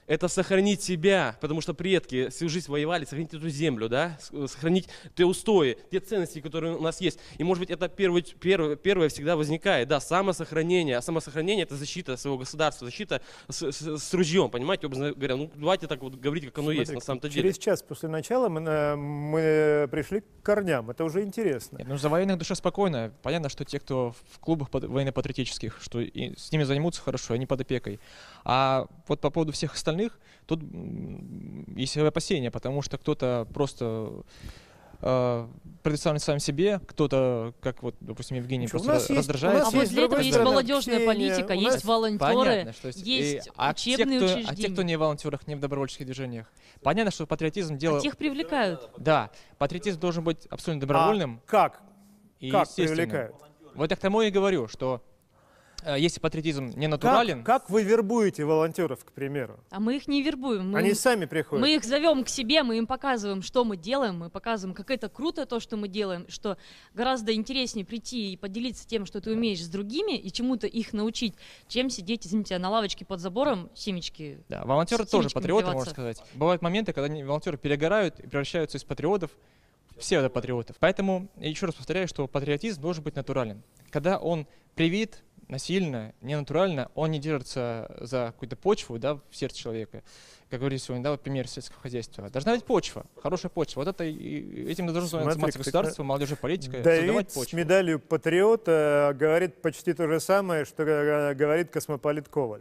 это сохранить себя, потому что предки всю жизнь воевали, сохранить эту землю, да, сохранить те устои, те ценности, которые у нас есть. И, может быть, это первое всегда возникает, да, самосохранение. А самосохранение – это защита своего государства, защита с ружьем, понимаете, образно говоря. Ну, давайте так вот говорить, как оно есть на самом-то деле. Через час после начала мы пришли к корням, это уже интересно. Нет, ну, за военных душа спокойно. Понятно, что те, кто в клубах военно-патриотических, что с ними займутся хорошо, они под опекой. А вот по поводу всех остальных, тут есть опасения, потому что кто-то просто предоставлен сам себе, кто-то, как вот, допустим, Евгений, просто раздражается. А вот для этого есть молодежная политика, есть волонтеры, что есть учебные учреждения. А те, кто не в волонтерах, не в добровольческих движениях. Понятно, что патриотизм дело... А тех привлекают. Да, патриотизм должен быть абсолютно добровольным. Как? И как естественным. привлекают? Вот я к тому и говорю, что если патриотизм не натурален... Как вы вербуете волонтеров, к примеру? А мы их не вербуем. Они сами приходят. Мы их зовем к себе, мы им показываем, что мы делаем, мы показываем, как это круто то, что мы делаем, что гораздо интереснее прийти и поделиться тем, что ты умеешь с другими, и чему-то их научить, чем сидеть, извините, на лавочке под забором, семечки. Да, волонтеры тоже патриоты, можно сказать. Бывают моменты, когда волонтеры перегорают и превращаются из патриотов в псевдопатриотов. Поэтому я еще раз повторяю, что патриотизм должен быть натурален. Когда он привит, насильно, ненатурально, он не держится за какую-то почву, да, в сердце человека. Как говорили сегодня, да, вот пример сельского хозяйства. Должна быть почва, хорошая почва. Вот это, этим должно заниматься государство, молодежная политика. Давид с медалью патриота говорит почти то же самое, что говорит космополит Коваль.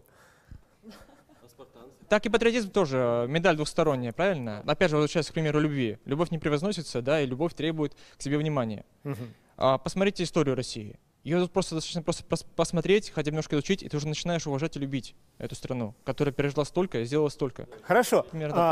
Так и патриотизм тоже медаль двухсторонняя, правильно? Опять же, возвращаясь к примеру любви. Любовь не превозносится, да, и любовь требует к себе внимания. Посмотрите историю России. Ее тут просто достаточно просто посмотреть, хотя бы немножко изучить, и ты уже начинаешь уважать и любить эту страну, которая пережила столько и сделала столько. Хорошо.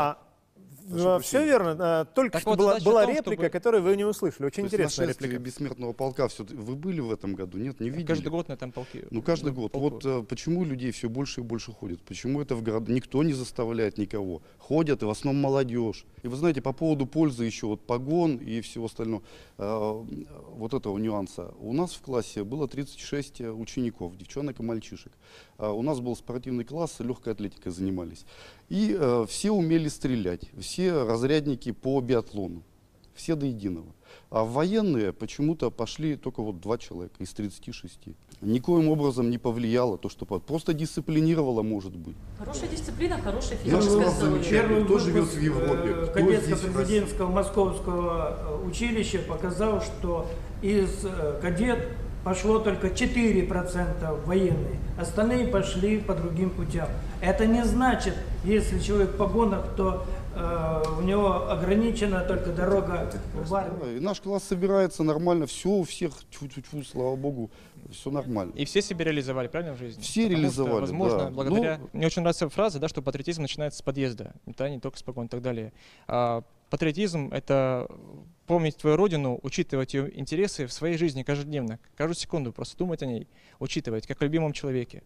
Все верно. Только что была реплика, которую вы не услышали. Очень интересная реплика. Бессмертного полка. Вы были в этом году? Нет, не видели? Каждый год на этом полке. Ну, каждый год. Вот почему людей все больше и больше ходят? Почему это в города? Никто не заставляет никого. Ходят, и в основном молодежь. И вы знаете, по поводу пользы еще вот погон и всего остального, вот этого нюанса. У нас в классе было 36 учеников, девчонок и мальчишек. У нас был спортивный класс, легкой атлетикой занимались. И все умели стрелять, все разрядники по биатлону, все до единого. А в военные почему-то пошли только вот 2 человека из 36. Никоим образом не повлияло то, что просто дисциплинировало, может быть. Хорошая дисциплина, хорошая физическая здоровье. Кто живет в Европе? Кадетско-президентского московского училища показал, что из кадет пошло только 4% военные, остальные пошли по другим путям. Это не значит, если человек в погонах, то у него ограничена только дорога в армию. И наш класс собирается нормально, все у всех, тьфу-тьфу, слава богу, все нормально. И все себя реализовали, правильно, в жизни? Все реализовали, что, возможно, да. благодаря... Мне очень нравится фраза, да, что патриотизм начинается с подъезда, да, не только с погон и так далее. Патриотизм — это помнить твою родину, учитывать ее интересы в своей жизни каждодневно, каждую секунду, просто думать о ней, учитывать, как о любимом человеке.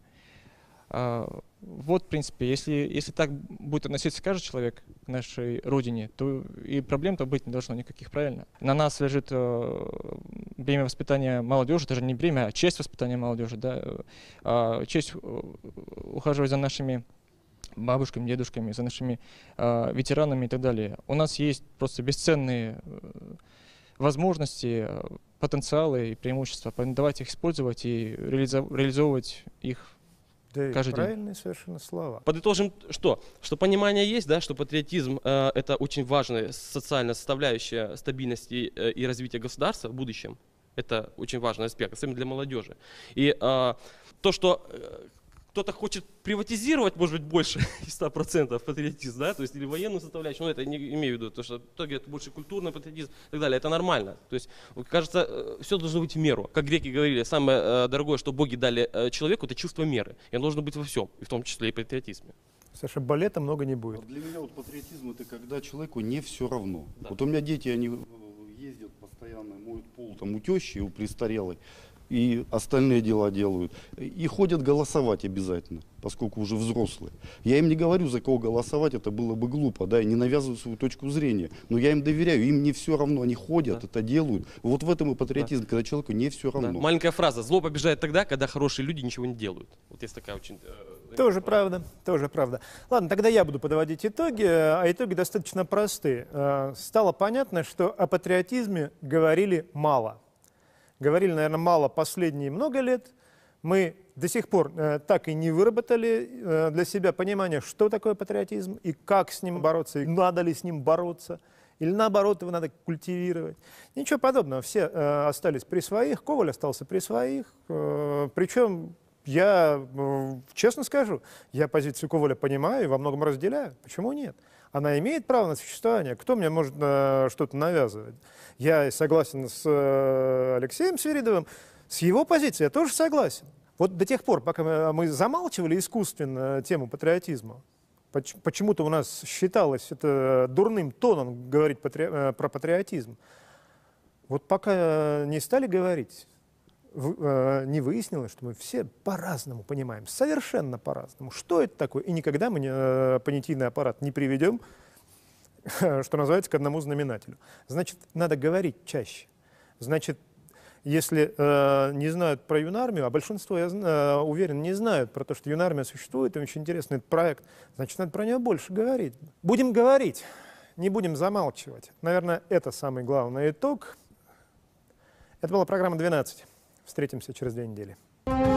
Вот, в принципе, если так будет относиться каждый человек к нашей родине, то и проблем-то быть не должно никаких, правильно? На нас лежит бремя воспитания молодежи, даже не бремя, а честь воспитания молодежи, да? Честь ухаживать за нашими бабушками, дедушками, за нашими ветеранами и так далее. У нас есть просто бесценные возможности, потенциалы и преимущества. Давайте их использовать и реализовывать их каждый день. Правильные совершенно слова. Подытожим, что понимание есть, да, что патриотизм это очень важная социальная составляющая стабильности и развития государства в будущем. Это очень важный аспект, особенно для молодежи. И то, что кто-то хочет приватизировать, может быть, больше 100% патриотизм, да, то есть или военную составляющую, но это не имею в виду, то что кто говорит больше культурный патриотизм и так далее, это нормально. То есть, кажется, все должно быть в меру. Как греки говорили, самое дорогое, что боги дали человеку, это чувство меры. И оно должно быть во всем, и в том числе и в патриотизме. Саша, балета много не будет. Для меня вот патриотизм — это когда человеку не все равно. Да. Вот у меня дети, они ездят постоянно, моют пол там у тещи, у престарелой. и остальные дела делают. И ходят голосовать обязательно, поскольку уже взрослые. Я им не говорю, за кого голосовать, это было бы глупо, да, и не навязываю свою точку зрения. Но я им доверяю, им не все равно, они ходят, это делают. Вот в этом и патриотизм, когда человеку не все равно. Да. Маленькая фраза: зло побеждает тогда, когда хорошие люди ничего не делают. Вот есть такая очень... Тоже правда, тоже правда. Ладно, тогда я буду подводить итоги, а итоги достаточно простые. Стало понятно, что о патриотизме говорили мало. Говорили, наверное, мало последние много лет. Мы до сих пор так и не выработали для себя понимание, что такое патриотизм и как с ним бороться, и надо ли с ним бороться, или наоборот его надо культивировать. Ничего подобного. Все остались при своих, Коваль остался при своих. Причем я, честно скажу, я позицию Коваля понимаю и во многом разделяю. Почему нет? Она имеет право на существование. Кто мне может что-то навязывать? Я согласен с Алексеем Свиридовым. С его позицией я тоже согласен. Вот до тех пор, пока мы замалчивали искусственно тему патриотизма, почему-то у нас считалось это дурным тоном говорить про патриотизм. Вот пока не стали говорить, не выяснилось, что мы все по-разному понимаем, совершенно по-разному. Что это такое? И никогда мы понятийный аппарат не приведем, что называется, к одному знаменателю. Значит, надо говорить чаще. Значит, если не знают про юнармию, а большинство, я уверен, не знают про то, что юнармия существует, и очень интересный проект, значит, надо про нее больше говорить. Будем говорить, не будем замалчивать. Наверное, это самый главный итог. Это была программа «12». Встретимся через 2 недели.